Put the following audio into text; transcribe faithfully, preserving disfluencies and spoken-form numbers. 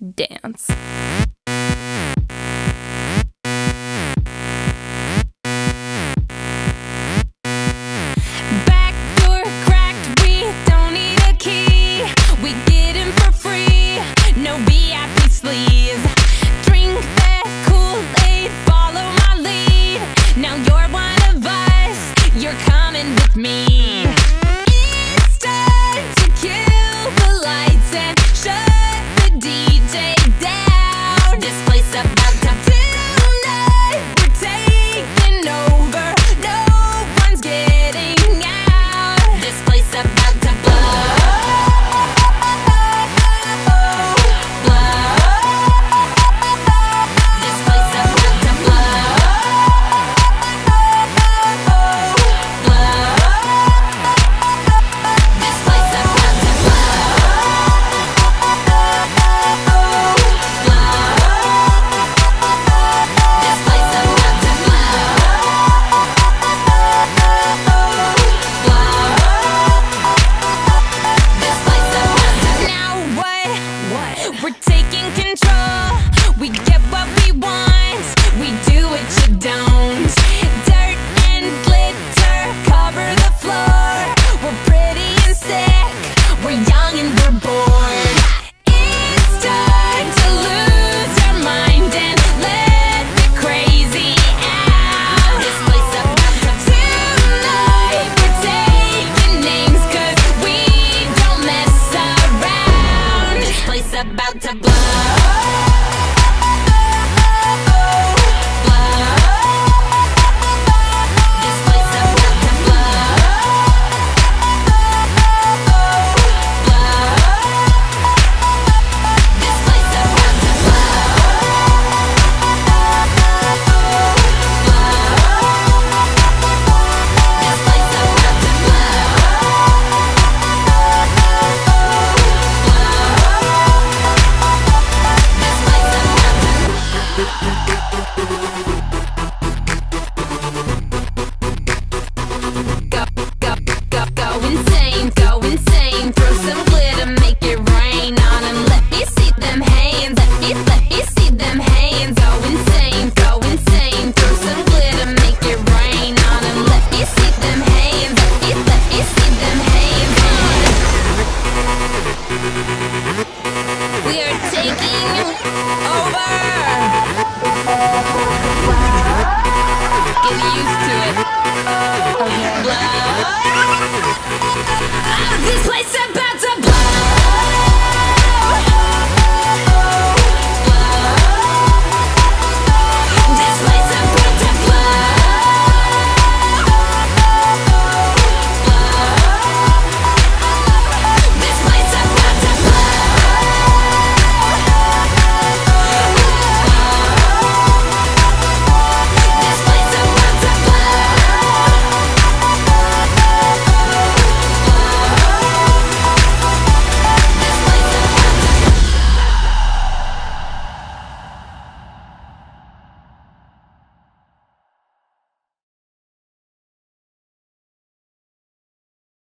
dance. Back door cracked, we don't need a key. We get in for free, no V I P sleeves. Drink that Kool-Aid, follow my lead. Now you're one of us, you're coming with me. It's time to kill the lights and shut the D J down. This place about to tonight, we're taking over, no one's getting out. This place about to blow, blow. This place about to blow, blow. This place about to blow, blow. This place about to blow, blow. This place about to. Now what? What? We're taking control. We get what we want. We do what you don't. Dirt and glitter cover the floor. We're pretty and sick. We're young and we're bored. It's time to lose our mind and let the crazy out. This place about to tonight, we're taking names 'cause we don't mess around. This place about to blow, blow. This place about to blow, blow. This place about to blow, blow. This place about to blow, Go, go, go, go insane, go insane. Throw some glitter, make it rain on 'em. Let me see them hands, let me, let me see them hands. Go insane, go insane. Throw some glitter, make it rain on 'em. Let me see them hands, let me, let me see them hands. We are taking over. Get used to it. Okay. Blow. This place.